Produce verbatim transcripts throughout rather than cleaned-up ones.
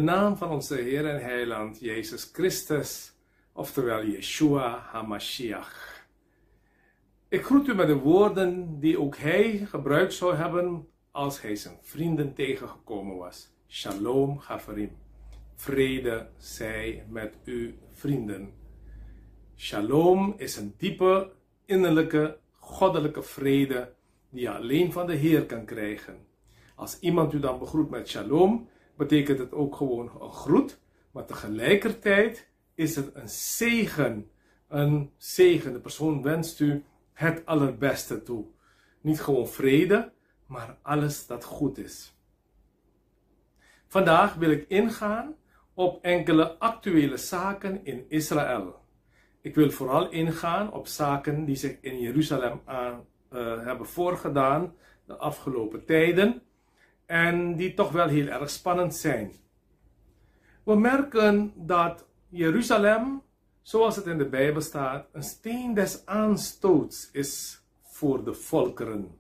naam van onze Heer en Heiland Jezus Christus, oftewel Yeshua HaMashiach. Ik groet u met de woorden die ook hij gebruikt zou hebben als hij zijn vrienden tegengekomen was. Shalom Chaverim. Vrede zij met uw vrienden. Shalom is een diepe, innerlijke, goddelijke vrede die je alleen van de Heer kan krijgen. Als iemand u dan begroet met shalom, betekent het ook gewoon een groet, maar tegelijkertijd is het een zegen. Een zegen. De persoon wenst u het allerbeste toe. Niet gewoon vrede, maar alles dat goed is. Vandaag wil ik ingaan op enkele actuele zaken in Israël. Ik wil vooral ingaan op zaken die zich in Jeruzalem aan, uh, hebben voorgedaan de afgelopen tijden en die toch wel heel erg spannend zijn. We merken dat Jeruzalem, zoals het in de Bijbel staat, een steen des aanstoots is voor de volkeren.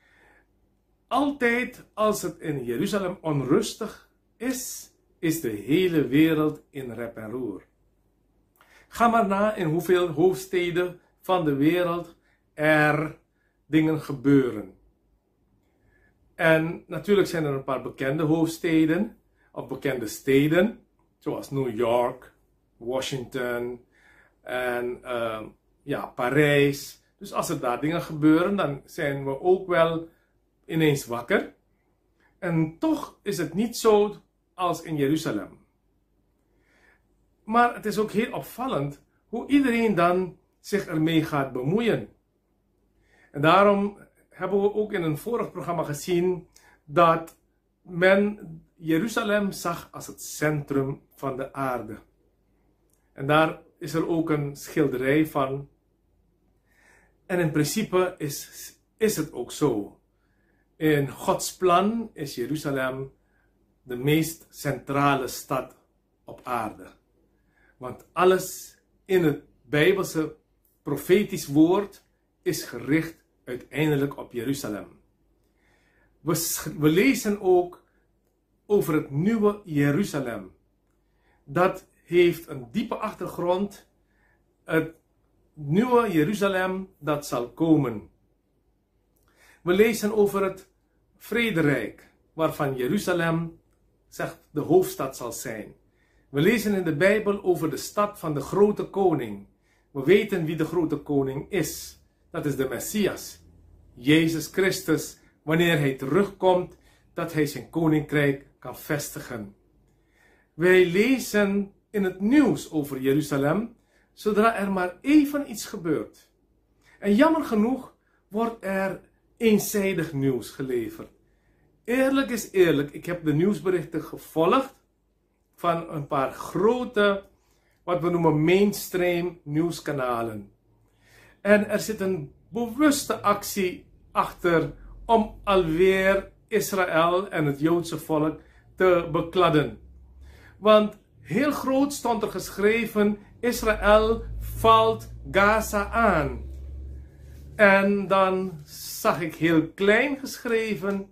Altijd als het in Jeruzalem onrustig is, is de hele wereld in rep en roer. Ga maar na in hoeveel hoofdsteden van de wereld er dingen gebeuren. En natuurlijk zijn er een paar bekende hoofdsteden, of bekende steden, zoals New York, Washington en uh, ja, Parijs. Dus als er daar dingen gebeuren, dan zijn we ook wel ineens wakker. En toch is het niet zo als in Jeruzalem. Maar het is ook heel opvallend hoe iedereen dan zich ermee gaat bemoeien. En daarom hebben we ook in een vorig programma gezien dat men Jeruzalem zag als het centrum van de aarde. En daar is er ook een schilderij van. En in principe is, is het ook zo. In Gods plan is Jeruzalem de meest centrale stad op aarde. Want alles in het Bijbelse profetisch woord is gericht uiteindelijk op Jeruzalem. We, we lezen ook over het nieuwe Jeruzalem. Dat heeft een diepe achtergrond. Het nieuwe Jeruzalem dat zal komen. We lezen over het vrederijk, waarvan Jeruzalem zegt de hoofdstad zal zijn. We lezen in de Bijbel over de stad van de grote koning. We weten wie de grote koning is. Dat is de Messias, Jezus Christus, wanneer hij terugkomt, dat hij zijn koninkrijk kan vestigen. Wij lezen in het nieuws over Jeruzalem, zodra er maar even iets gebeurt. En jammer genoeg wordt er eenzijdig nieuws geleverd. Eerlijk is eerlijk, ik heb de nieuwsberichten gevolgd van een paar grote, wat we noemen mainstream nieuwskanalen. En er zit een bewuste actie achter om alweer Israël en het Joodse volk te bekladden. Want heel groot stond er geschreven, Israël valt Gaza aan. En dan zag ik heel klein geschreven,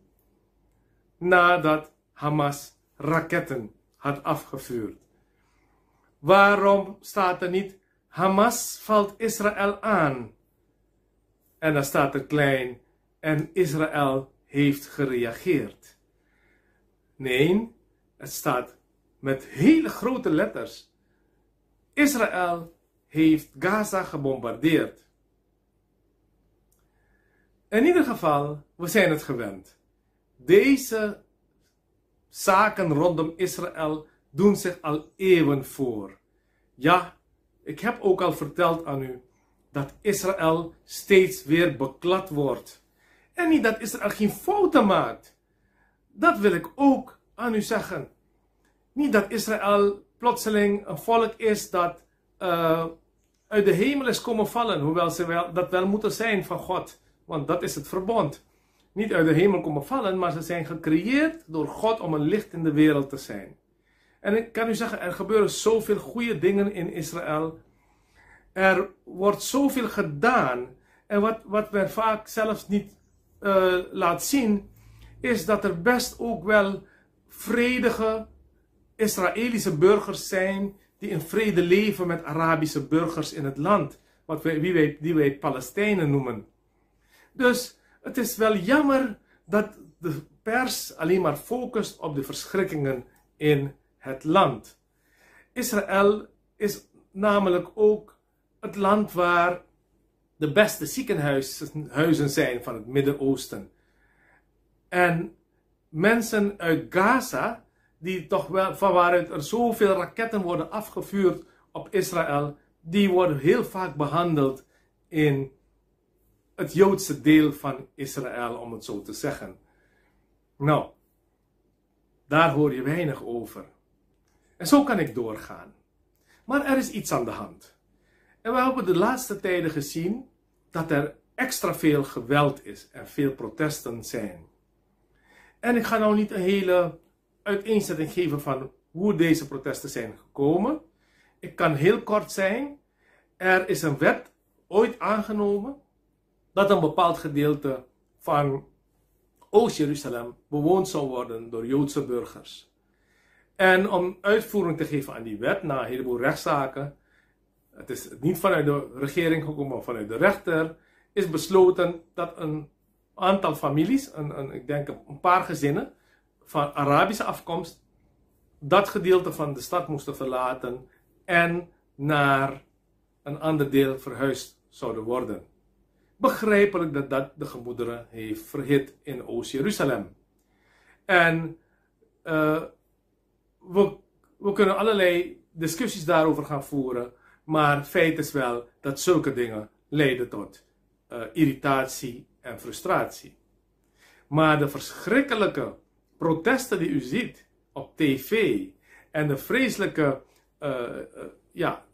nadat Hamas raketten had afgevuurd. Waarom staat er niet, Hamas valt Israël aan? En dan staat er klein, en Israël heeft gereageerd. Nee, het staat met hele grote letters. Israël heeft Gaza gebombardeerd. In ieder geval, we zijn het gewend. Deze zaken rondom Israël doen zich al eeuwen voor. Ja, ik heb ook al verteld aan u dat Israël steeds weer beklad wordt. En niet dat Israël geen fouten maakt. Dat wil ik ook aan u zeggen. Niet dat Israël plotseling een volk is dat uh, uit de hemel is komen vallen. Hoewel ze wel, dat wel moeten zijn van God. Want dat is het verbond. Niet uit de hemel komen vallen, maar ze zijn gecreëerd door God om een licht in de wereld te zijn. En ik kan u zeggen, er gebeuren zoveel goede dingen in Israël. Er wordt zoveel gedaan. En wat, wat men vaak zelfs niet uh, laat zien, is dat er best ook wel vredige Israëlische burgers zijn die in vrede leven met Arabische burgers in het land, wat wij, wie wij, die wij Palestijnen noemen. Dus het is wel jammer dat de pers alleen maar focust op de verschrikkingen in het land. Israël is namelijk ook het land waar de beste ziekenhuizen zijn van het Midden-Oosten. En mensen uit Gaza, die toch wel, van waaruit er zoveel raketten worden afgevuurd op Israël, die worden heel vaak behandeld in het Joodse deel van Israël, om het zo te zeggen. Nou, daar hoor je weinig over. En zo kan ik doorgaan. Maar er is iets aan de hand. En we hebben de laatste tijden gezien dat er extra veel geweld is en veel protesten zijn. En ik ga nou niet een hele uiteenzetting geven van hoe deze protesten zijn gekomen. Ik kan heel kort zijn. Er is een wet ooit aangenomen dat een bepaald gedeelte van Oost-Jeruzalem bewoond zou worden door Joodse burgers. En om uitvoering te geven aan die wet, na een heleboel rechtszaken, het is niet vanuit de regering gekomen, maar vanuit de rechter, is besloten dat een aantal families, een, een, ik denk een paar gezinnen van Arabische afkomst, dat gedeelte van de stad moesten verlaten en naar een ander deel verhuisd zouden worden. Begrijpelijk dat dat de gemoederen heeft verhit in Oost-Jeruzalem. En uh, we, we kunnen allerlei discussies daarover gaan voeren, maar feit is wel dat zulke dingen leiden tot uh, irritatie en frustratie. Maar de verschrikkelijke protesten die u ziet op tv en de vreselijke uh, uh, ja,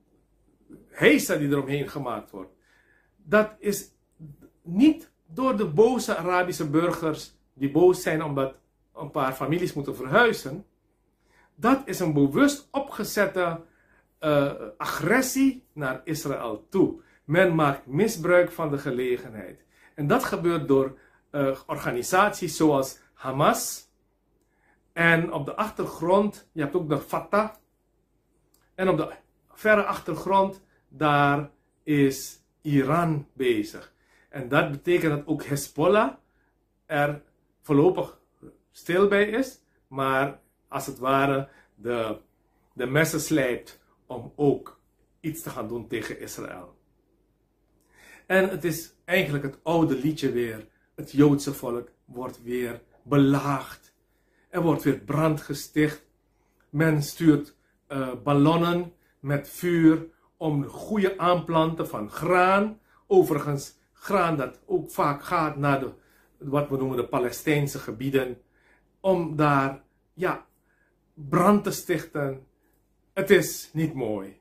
heisa die eromheen gemaakt wordt, dat is niet door de boze Arabische burgers die boos zijn omdat een paar families moeten verhuizen. Dat is een bewust opgezette uh, agressie naar Israël toe. Men maakt misbruik van de gelegenheid. En dat gebeurt door uh, organisaties zoals Hamas. En op de achtergrond, je hebt ook de Fatah. En op de verre achtergrond, daar is Iran bezig. En dat betekent dat ook Hezbollah er voorlopig stil bij is, maar als het ware de, de messen slijpt om ook iets te gaan doen tegen Israël. En het is eigenlijk het oude liedje weer. Het Joodse volk wordt weer belaagd. Er wordt weer brand gesticht. Men stuurt uh, ballonnen met vuur om de goede aanplanten van graan. Overigens, graan dat ook vaak gaat naar de, wat we noemen de Palestijnse gebieden. Om daar, ja, brand te stichten. Het is niet mooi.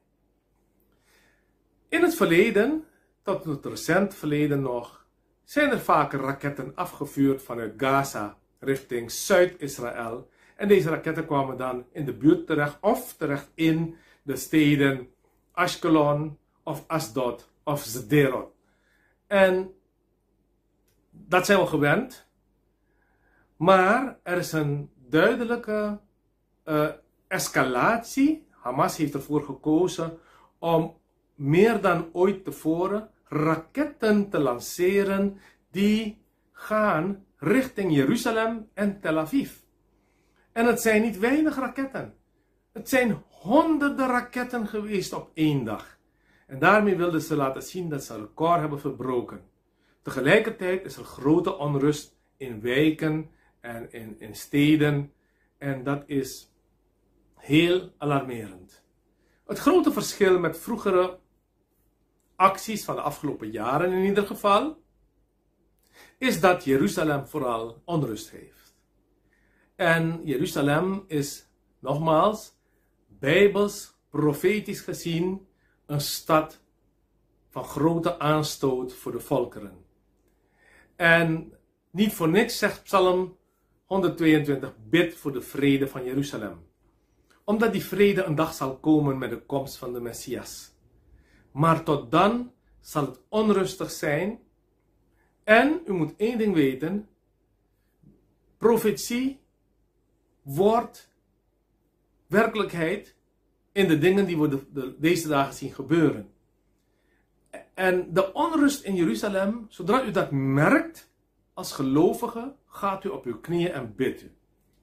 In het verleden, tot het recent verleden nog, zijn er vaker raketten afgevuurd vanuit Gaza richting Zuid-Israël. En deze raketten kwamen dan in de buurt terecht of terecht in de steden Ashkelon of Asdod of Sderot. En dat zijn we gewend. Maar er is een duidelijke uh, escalatie. Hamas heeft ervoor gekozen om meer dan ooit tevoren raketten te lanceren die gaan richting Jeruzalem en Tel Aviv. En het zijn niet weinig raketten. Het zijn honderden raketten geweest op één dag. En daarmee wilden ze laten zien dat ze een record hebben verbroken. Tegelijkertijd is er grote onrust in wijken en in, in steden. En dat is heel alarmerend. Het grote verschil met vroegere acties van de afgelopen jaren in ieder geval, is dat Jeruzalem vooral onrust heeft. En Jeruzalem is, nogmaals, bijbels, profetisch gezien, een stad van grote aanstoot voor de volkeren. En niet voor niks zegt Psalm honderdtweeëntwintig, bid voor de vrede van Jeruzalem. Omdat die vrede een dag zal komen met de komst van de Messias. Maar tot dan zal het onrustig zijn. En u moet één ding weten. Profetie wordt werkelijkheid in de dingen die we de, de, deze dagen zien gebeuren. En de onrust in Jeruzalem, zodra u dat merkt als gelovige, gaat u op uw knieën en bidt u.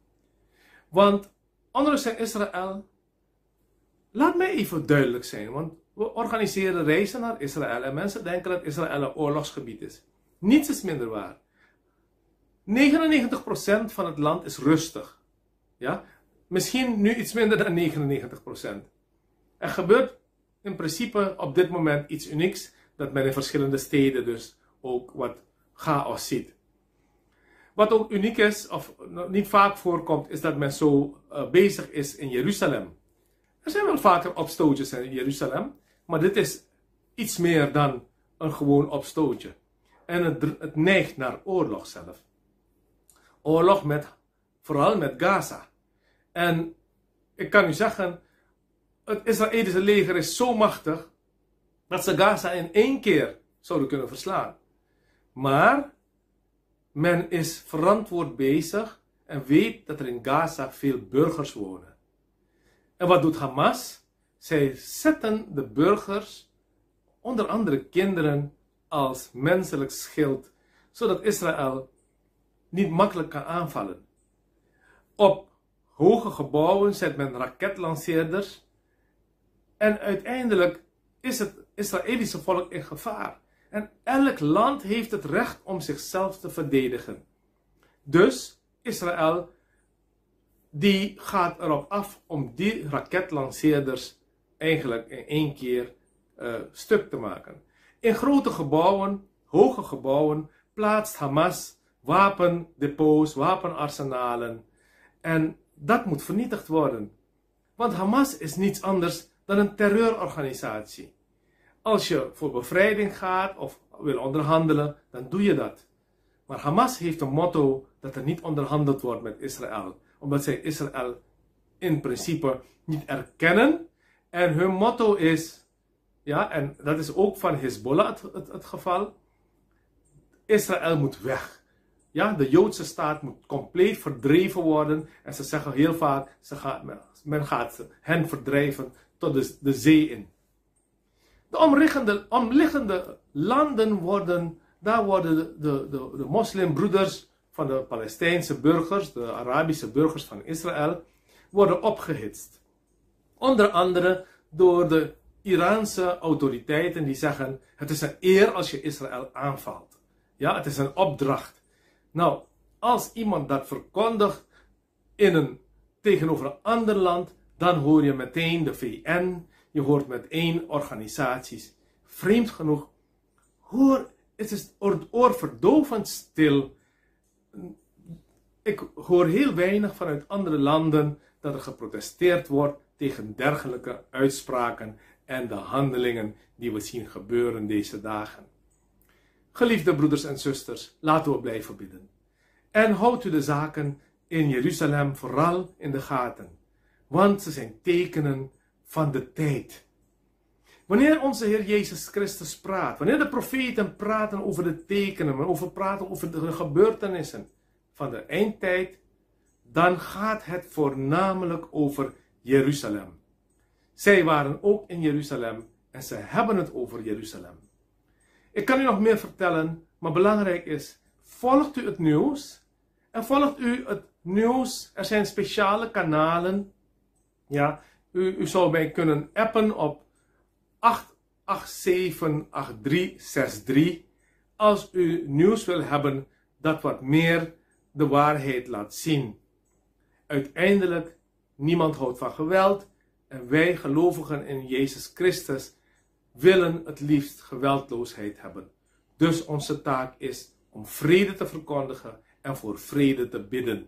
Want onrust in Israël, laat mij even duidelijk zijn, want we organiseren reizen naar Israël en mensen denken dat Israël een oorlogsgebied is. Niets is minder waar. negenennegentig procent van het land is rustig. Ja? Misschien nu iets minder dan negenennegentig procent. Er gebeurt in principe op dit moment iets unieks, dat men in verschillende steden dus ook wat chaos ziet. Wat ook uniek is, of niet vaak voorkomt, is dat men zo uh, bezig is in Jeruzalem. Er zijn wel vaker opstootjes in Jeruzalem, maar dit is iets meer dan een gewoon opstootje. En het, het neigt naar oorlog zelf. Oorlog met, vooral met Gaza. En ik kan u zeggen, het Israëlische leger is zo machtig dat ze Gaza in één keer zouden kunnen verslaan. Maar men is verantwoord bezig en weet dat er in Gaza veel burgers wonen. En wat doet Hamas? Zij zetten de burgers, onder andere kinderen, als menselijk schild, zodat Israël niet makkelijk kan aanvallen. Op hoge gebouwen zet men raketlanceerders en uiteindelijk is het Israëlische volk in gevaar. En elk land heeft het recht om zichzelf te verdedigen. Dus Israël die gaat erop af om die raketlanceerders eigenlijk in één keer uh, stuk te maken. In grote gebouwen, hoge gebouwen, plaatst Hamas wapendepots, wapenarsenalen. En dat moet vernietigd worden. Want Hamas is niets anders dan een terreurorganisatie. Als je voor bevrijding gaat of wil onderhandelen, dan doe je dat. Maar Hamas heeft een motto dat er niet onderhandeld wordt met Israël. Omdat zij Israël in principe niet erkennen. En hun motto is, ja, en dat is ook van Hezbollah het, het, het geval, Israël moet weg. Ja, de Joodse staat moet compleet verdreven worden. En ze zeggen heel vaak, ze gaat, men gaat hen verdrijven tot de, de zee in. De omliggende, omliggende landen worden, daar worden de, de, de, de moslimbroeders van de Palestijnse burgers, de Arabische burgers van Israël, worden opgehitst. Onder andere door de Iraanse autoriteiten die zeggen, het is een eer als je Israël aanvalt. Ja, het is een opdracht. Nou, als iemand dat verkondigt in een, tegenover een ander land, dan hoor je meteen de V N, je hoort meteen organisaties. Vreemd genoeg, hoor, het is oorverdovend stil. Ik hoor heel weinig vanuit andere landen dat er geprotesteerd wordt tegen dergelijke uitspraken en de handelingen die we zien gebeuren deze dagen. Geliefde broeders en zusters, laten we blijven bidden. En houdt u de zaken in Jeruzalem vooral in de gaten, want ze zijn tekenen van de tijd. Wanneer onze Heer Jezus Christus praat, wanneer de profeten praten over de tekenen, over praten over de gebeurtenissen van de eindtijd, dan gaat het voornamelijk over Jeruzalem. Zij waren ook in Jeruzalem en ze hebben het over Jeruzalem. Ik kan u nog meer vertellen, maar belangrijk is, volgt u het nieuws en volgt u het nieuws. Er zijn speciale kanalen. Ja, u, u zou mij kunnen appen op acht acht zeven acht drie zes drie als u nieuws wil hebben dat wat meer de waarheid laat zien. Uiteindelijk, niemand houdt van geweld en wij gelovigen in Jezus Christus willen het liefst geweldloosheid hebben. Dus onze taak is om vrede te verkondigen en voor vrede te bidden.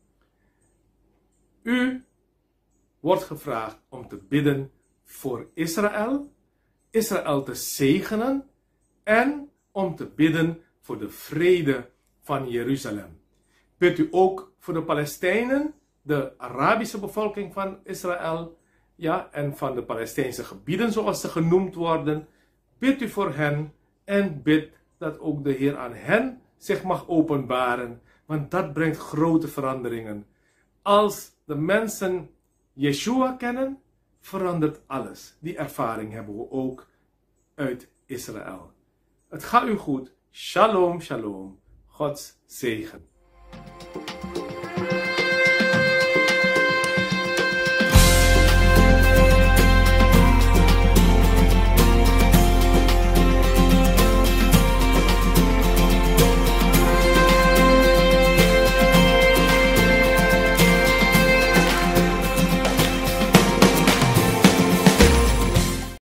U wordt gevraagd om te bidden voor Israël, Israël te zegenen en om te bidden voor de vrede van Jeruzalem. Bidt u ook voor de Palestijnen, de Arabische bevolking van Israël, ja, en van de Palestijnse gebieden zoals ze genoemd worden. Bidt u voor hen en bid dat ook de Heer aan hen zich mag openbaren, want dat brengt grote veranderingen. Als de mensen Yeshua kennen, verandert alles. Die ervaring hebben we ook uit Israël. Het gaat u goed. Shalom, shalom. Gods zegen.